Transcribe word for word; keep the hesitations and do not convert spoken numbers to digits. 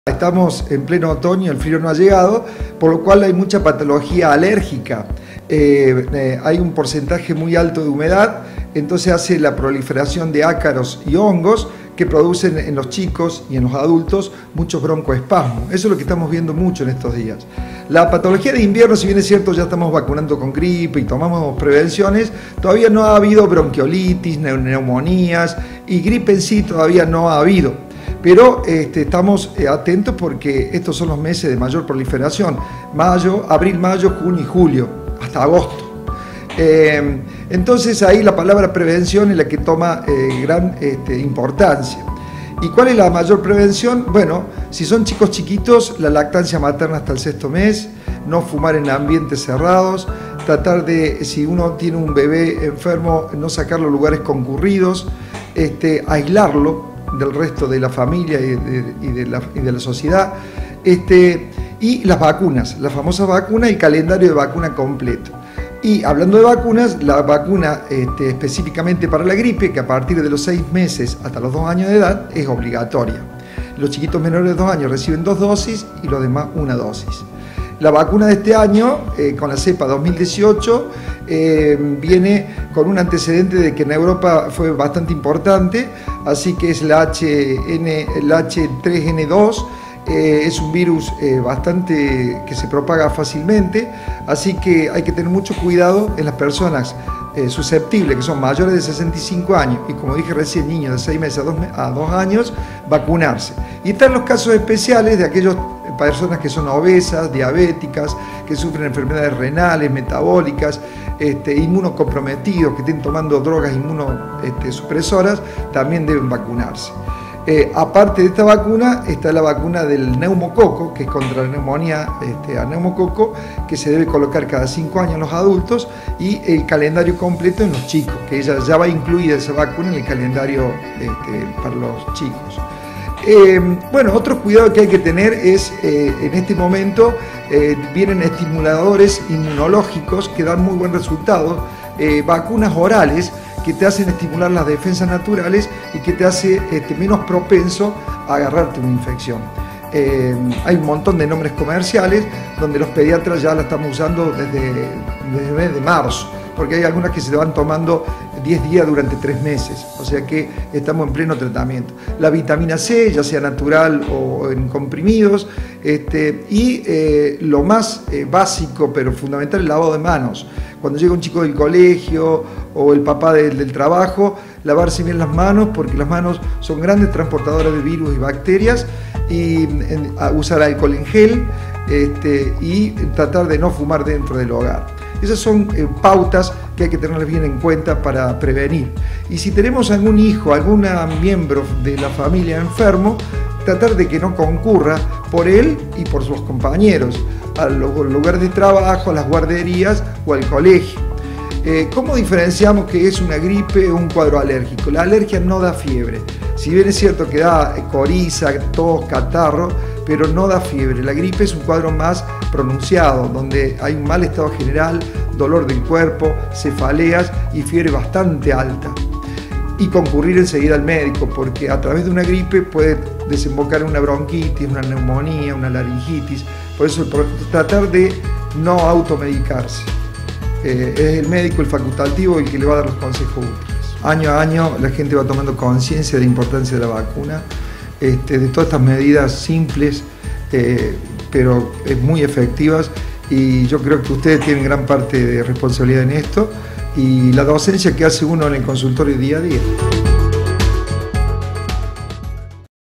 Estamos en pleno otoño, el frío no ha llegado, por lo cual hay mucha patología alérgica. Eh, eh, hay un porcentaje muy alto de humedad, entonces hace la proliferación de ácaros y hongos que producen en los chicos y en los adultos muchos broncoespasmos. Eso es lo que estamos viendo mucho en estos días. La patología de invierno, si bien es cierto, ya estamos vacunando con gripe y tomamos prevenciones, todavía no ha habido bronquiolitis, neumonías y gripe en sí todavía no ha habido. Pero este, estamos eh, atentos porque estos son los meses de mayor proliferación, mayo, abril, mayo, junio y julio, hasta agosto. Eh, entonces ahí la palabra prevención es la que toma eh, gran este, importancia. ¿Y cuál es la mayor prevención? Bueno, si son chicos chiquitos, la lactancia materna hasta el sexto mes, no fumar en ambientes cerrados, tratar de, si uno tiene un bebé enfermo, no sacarlo a lugares concurridos, este, aislarlo del resto de la familia y de, y de, la, y de la sociedad, este, y las vacunas, la famosa vacuna y calendario de vacuna completo. Y hablando de vacunas, la vacuna este, específicamente para la gripe, que a partir de los seis meses hasta los dos años de edad es obligatoria. Los chiquitos menores de dos años reciben dos dosis y los demás una dosis. La vacuna de este año, eh, con la cepa dos mil dieciocho, eh, viene con un antecedente de que en Europa fue bastante importante, así que es la H tres N dos, eh, es un virus eh, bastante que se propaga fácilmente, así que hay que tener mucho cuidado en las personas eh, susceptibles, que son mayores de sesenta y cinco años, y como dije recién, niños de seis meses a dos, a dos años, vacunarse. Y están los casos especiales de aquellos personas que son obesas, diabéticas, que sufren enfermedades renales, metabólicas, este, inmunocomprometidos, que estén tomando drogas inmunosupresoras, este, también deben vacunarse. Eh, aparte de esta vacuna, está la vacuna del neumococo, que es contra la neumonía este, a neumococo, que se debe colocar cada cinco años en los adultos, y el calendario completo en los chicos, que ella ya va incluida esa vacuna en el calendario este, para los chicos. Eh, bueno, otro cuidado que hay que tener es, eh, en este momento, eh, vienen estimuladores inmunológicos que dan muy buen resultado, eh, vacunas orales que te hacen estimular las defensas naturales y que te hace este, menos propenso a agarrarte una infección. Eh, hay un montón de nombres comerciales donde los pediatras ya la estamos usando desde, desde el mes de marzo, porque hay algunas que se van tomando diez días durante tres meses, o sea que estamos en pleno tratamiento. La vitamina C, ya sea natural o en comprimidos, este, y eh, lo más eh, básico pero fundamental, el lavado de manos. Cuando llega un chico del colegio o el papá del, del trabajo, lavarse bien las manos, porque las manos son grandes transportadoras de virus y bacterias, y en, a usar alcohol en gel este, y tratar de no fumar dentro del hogar. Esas son eh, pautas que hay que tener bien en cuenta para prevenir. Y si tenemos algún hijo, algún miembro de la familia enfermo, tratar de que no concurra por él y por sus compañeros a los lugares de trabajo, a las guarderías o al colegio. Eh, ¿Cómo diferenciamos que es una gripe o un cuadro alérgico? La alergia no da fiebre. Si bien es cierto que da coriza, tos, catarro, pero no da fiebre. La gripe es un cuadro más pronunciado, donde hay un mal estado general, dolor del cuerpo, cefaleas y fiebre bastante alta. Y concurrir enseguida al médico, porque a través de una gripe puede desembocar en una bronquitis, una neumonía, una laringitis. Por eso tratar de no automedicarse. Eh, es el médico, el facultativo, el que le va a dar los consejos útiles. Año a año la gente va tomando conciencia de la importancia de la vacuna, este, de todas estas medidas simples, eh, pero eh, muy efectivas, y yo creo que ustedes tienen gran parte de responsabilidad en esto, y la docencia que hace uno en el consultorio día a día.